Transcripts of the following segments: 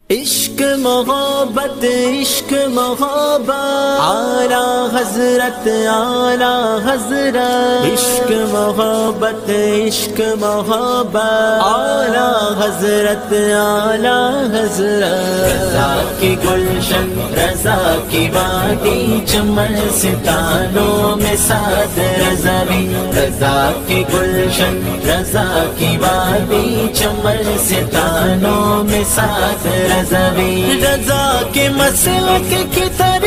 عشق محبت عشق محبت اعلیٰ حضرت اعلیٰ حضرت عشق محبت عشق محبت اعلیٰ حضرت اعلیٰ حضرت رضا کی گلشن رضا کی وادی چمن ستاروں میں ساتھ رضوی رضا کی گلشن رضا کی وادی چمن ستاروں میں ساتھ رضا کے مسلک کی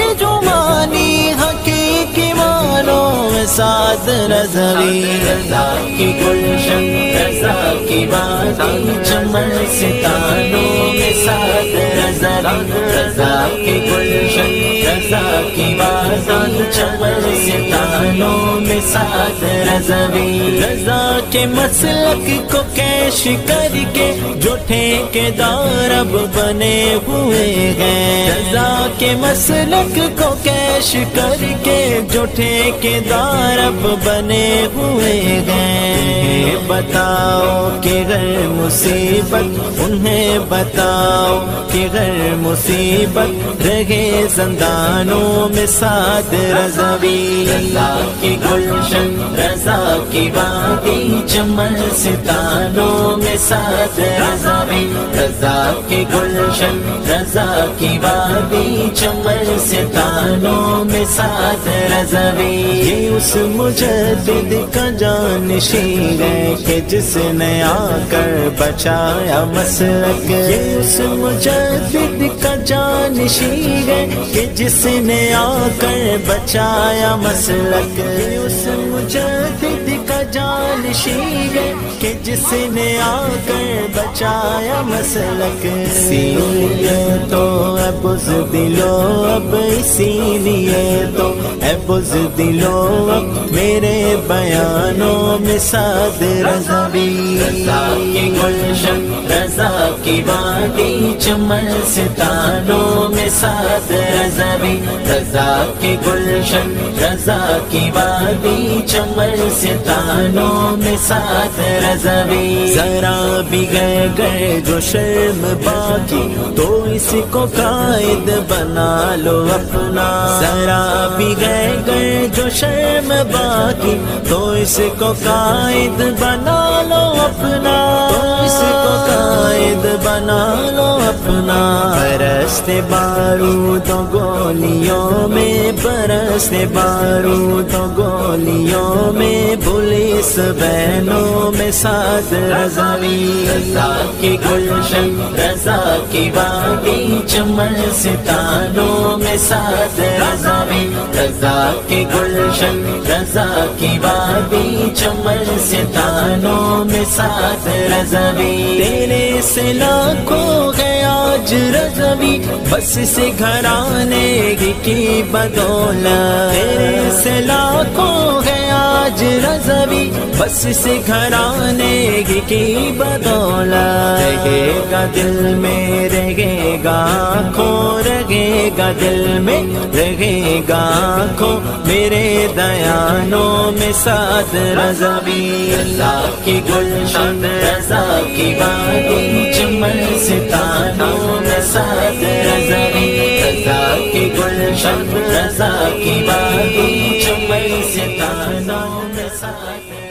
ترجمانی حقیقی معنوں میں ساتھ رضوی رضا کی گلشن رضا کی وادی چمن ستاروں میں ساتھ رضوی رضا کی گلشن رضا کی وادی چمن ستاروں میں ساتھ رضوی رضا کے مسلک کو کیش کر کے جو ٹھیکیدار اب بنے ہوئے ہیں رضا کے مسلک کو کیش کر کے جو ٹھیکیدار اب بنے ہوئے ہیں بتاؤ کہ غیر مصیبت انہیں بتاؤ کہ غیر مصیبت رہے زندانوں میں ساتھ رضوی رضا کی گلشن رضا کی وادی چمن ستاروں میں ساتھ رضوی رضا کی گلشن رضا کی وادی چمن ستاروں میں ساتھ رضوی یہ اس مجدد کا جانشین ہے کہ جس نے آ کر بچایا مسلک یہ اس مجدد کا جانشین ہے کہ جس نے آ کر بچایا مسلک یہ اس مجدد کا جانشین ہے کہ جس نے آ کر بچایا مسلک اسی لیے تو اے بزدلو اب اسی لیے تو اے بزدلو اب میرے بیانوں میں ساتھ رضوی رضا کی گلشن رضا کی وادی چمن ستاروں میں ساتھ رضوی رضا کی گلشن رضا کی وادی چمن ستاروں میں ساتھ رضوی ذرا بھی گئے جو شرم باقی تو اس کو قائد بنا لو اپنا ذرا بھی گئے جو شرم باقی تو اس کو قائد بنا لو اپنا تو اس کو قائد بنا لو اپنا برستے بارود و گولیوں میں برستے بارود و گولیوں میں پولیس بہنوں میں ساتھ رضوی رضا کی گلشن رضا کی وادی چمن ستاروں میں ساتھ رضوی رضا کی گلشن رضا کی وادی چمن ستاروں میں ساتھ رضوی تیرے سے لاکھوں ہے آج رضوی بس سے گھرانے کی بدولت تیرے سے لاکھوں ہے آج رضوی بس سے گھرانے کی بدولت رہے گا دل میں رہے گا آنکھوں رہے گا دل میں رہے گا آنکھوں میرے دیانوں میں ساتھ رضوی رضا کی گلشن رضا کی وادی چمن ستاروں میں ساتھ رضوی رضا کی گلشن رضا کی وادی چمن ستاروں میں ساتھ